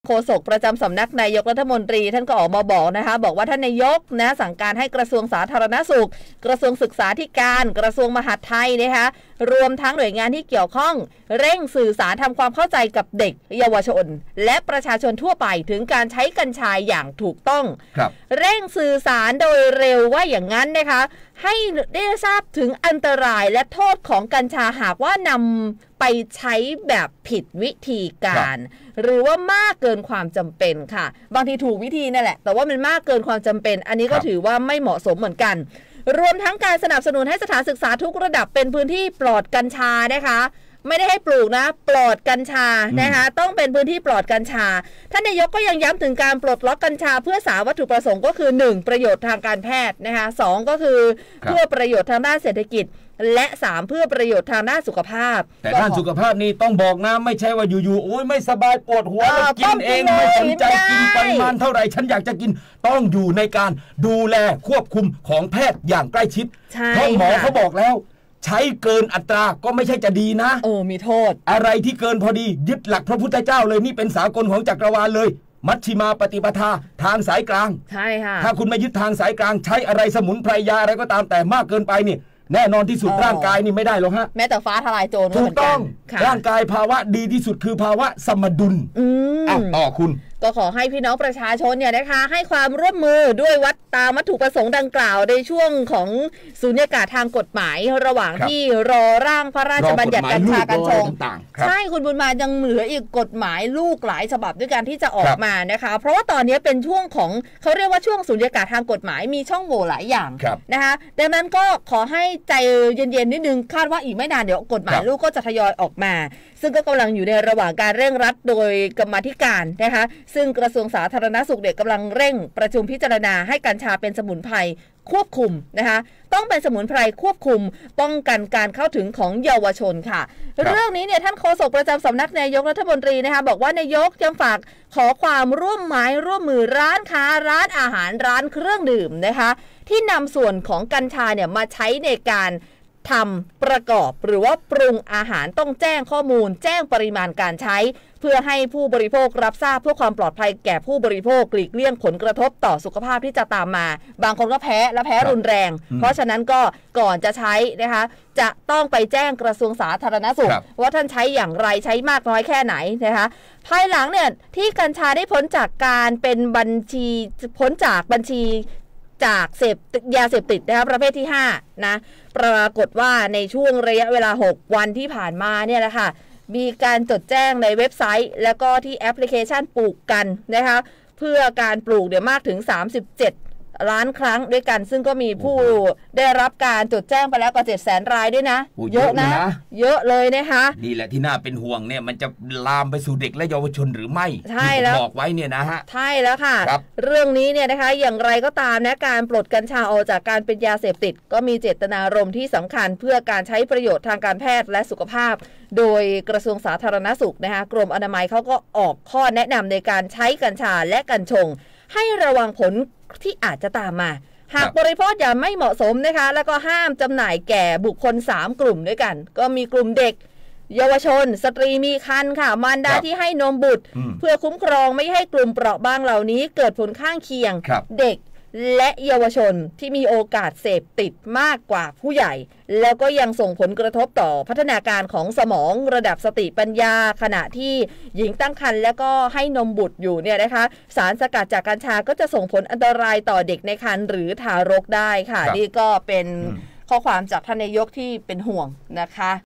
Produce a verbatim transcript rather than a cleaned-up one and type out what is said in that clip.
โฆษกประจำสำนักนายกรัฐมนตรีท่านก็ออกมาบอกนะคะบอกว่าท่านนายกนะสั่งการให้กระทรวงสาธารณสุขกระทรวงศึกษาธิการกระทรวงมหาดไทยนะคะรวมทั้งหน่วยงานที่เกี่ยวข้องเร่งสื่อสารทำความเข้าใจกับเด็กเยาวชนและประชาชนทั่วไปถึงการใช้กัญชาอย่างถูกต้องเร่งสื่อสารโดยเร็วว่าอย่างนั้นนะคะให้ได้ทราบถึงอันตรายและโทษของกัญชาหากว่านำไปใช้แบบผิดวิธีการหรือว่ามากเกินความจำเป็นค่ะบางทีถูกวิธีนั่นแหละแต่ว่ามันมากเกินความจำเป็นอันนี้ก็ถือว่าไม่เหมาะสมเหมือนกันรวมทั้งการสนับสนุนให้สถานศึกษาทุกระดับเป็นพื้นที่ปลอดกัญชานะคะไม่ได้ให้ปลูกนะปลอดกัญชานะคะต้องเป็นพื้นที่ปลอดกัญชาท่านนายกก็ยังย้ำถึงการปลดล็อกกัญชาเพื่อสาวัตถุประสงค์ก็คือหนึ่งประโยชน์ทางการแพทย์นะคะสองก็คือเพื่อประโยชน์ทางด้านเศรษฐกิจและสามเพื่อประโยชน์ทางด้านสุขภาพแต่ด้านสุขภาพนี่ต้องบอกนะไม่ใช่ว่าอยู่ๆโอ้ยไม่สบายปวดหัวแล้วกินเองไม่สนใจกินปริมาณเท่าไหร่ฉันอยากจะกินต้องอยู่ในการดูแลควบคุมของแพทย์อย่างใกล้ชิดเพราะหมอเขาบอกแล้วใช้เกินอัตราก็ไม่ใช่จะดีนะเออมีโทษอะไรที่เกินพอดียึดหลักพระพุทธเจ้าเลยนี่เป็นสากลของจักรวาลเลยมัชฌิมาปฏิปทาทางสายกลางใช่ค่ะถ้าคุณไม่ยึดทางสายกลางใช้อะไรสมุนไพรยาอะไรก็ตามแต่มากเกินไปนี่แน่นอนที่สุดร่างกายนี่ไม่ได้หรอกฮะแม้แต่ฟ้าทลายโจรถูกต้องร่างกายภาวะดีที่สุดคือภาวะสมดุลอืมต่อคุณก็ขอให้พี่น้องประชาชนเนี่ยนะคะให้ความร่วมมือด้วยวัดตามวัตถุประสงค์ดังกล่าวในช่วงของสุญญากาศทางกฎหมายระหว่างที่รอร่างพระราชบัญญัติกัญชากัญชงใช่คุณบุญมายังเหลืออีกกฎหมายลูกหลายฉบับด้วยกันที่จะออกมานะคะเพราะว่าตอนนี้เป็นช่วงของเขาเรียกว่าช่วงสุญญากาศทางกฎหมายมีช่องโหว่หลายอย่างนะคะดังนั้นก็ขอให้ใจเย็นๆนิดนึงคาดว่าอีกไม่นานเดี๋ยวกฎหมายลูกก็จะทยอยออกมาซึ่งก็กำลังอยู่ในระหว่างการเร่งรัดโดยกรรมาธิการนะคะซึ่งกระทรวงสาธารณสุขเด็กกำลังเร่งประชุมพิจารณาให้กัญชาเป็นสมุนไพรควบคุมนะคะต้องเป็นสมุนไพรควบคุมป้องกันการเข้าถึงของเยาวชนค่ะเรื่องนี้เนี่ยท่านโฆษกประจำสำนักนายกรัฐมนตรีนะคะบอกว่านายกยังฝากขอความร่วมไม้ร่วมมือร้านค้าร้านอาหารร้านเครื่องดื่มนะคะที่นำส่วนของกัญชาเนี่ยมาใช้ในการทำประกอบหรือว่าปรุงอาหารต้องแจ้งข้อมูลแจ้งปริมาณการใช้เพื่อให้ผู้บริโภครับทราบเพื่อความปลอดภัยแก่ผู้บริโภคหลีกเลี่ยงผลกระทบต่อสุขภาพที่จะตามมาบางคนก็แพ้และแพ้รุนแรงเพราะฉะนั้นก็ก่อนจะใช้นะคะจะต้องไปแจ้งกระทรวงสาธารณสุขว่าท่านใช้อย่างไรใช้มากน้อยแค่ไหนนะคะภายหลังเนี่ยที่กัญชาได้พ้นจากการเป็นบัญชีพ้นจากบัญชีจากเสพยาเสพติดนะคะประเภทที่ห้านะปรากฏว่าในช่วงระยะเวลาหกวันที่ผ่านมาเนี่ยแหละค่ะมีการจดแจ้งในเว็บไซต์แล้วก็ที่แอปพลิเคชันปลูกกันนะคะเพื่อการปลูกเดี๋ยวมากถึงสามสิบเจ็ดล้านครั้งด้วยกันซึ่งก็มีผู้ได้รับการจดแจ้งไปแล้วกว่าเจ็ดแสนรายด้วยนะเยอะนะเยอะเลยนะคะนี่แหละที่น่าเป็นห่วงเนี่ยมันจะลามไปสู่เด็กและเยาวชนหรือไม่ใช่แล้วบอกไว้เนี่ยนะฮะใช่แล้วค่ะเรื่องนี้เนี่ยนะคะอย่างไรก็ตามนะการปลดกัญชาออกจากการเป็นยาเสพติดก็มีเจตนารมณ์ที่สำคัญเพื่อการใช้ประโยชน์ทางการแพทย์และสุขภาพโดยกระทรวงสาธารณสุขนะคะกรมอนามัยเขาก็ออกข้อแนะนำในการใช้กัญชาและกัญชงให้ระวังผลที่อาจจะตามมาหากบริโภคอย่างไม่เหมาะสมนะคะแล้วก็ห้ามจำหน่ายแก่บุคคลสามกลุ่มด้วยกันก็มีกลุ่มเด็กเยาวชนสตรีมีครรภ์ค่ะมารดาที่ให้นมบุตรเพื่อคุ้มครองไม่ให้กลุ่มเปราะบางเหล่านี้เกิดผลข้างเคียงเด็กและเยาวชนที่มีโอกาสเสพติดมากกว่าผู้ใหญ่แล้วก็ยังส่งผลกระทบต่อพัฒนาการของสมองระดับสติปัญญาขณะที่หญิงตั้งครรภ์แล้วก็ให้นมบุตรอยู่เนี่ยนะคะสารสกัดจากกัญชาก็จะส่งผลอันตรายต่อเด็กในครรภ์หรือทารกได้ค่ะนี่ก็เป็นข้อความจากท่านนายกที่เป็นห่วงนะคะ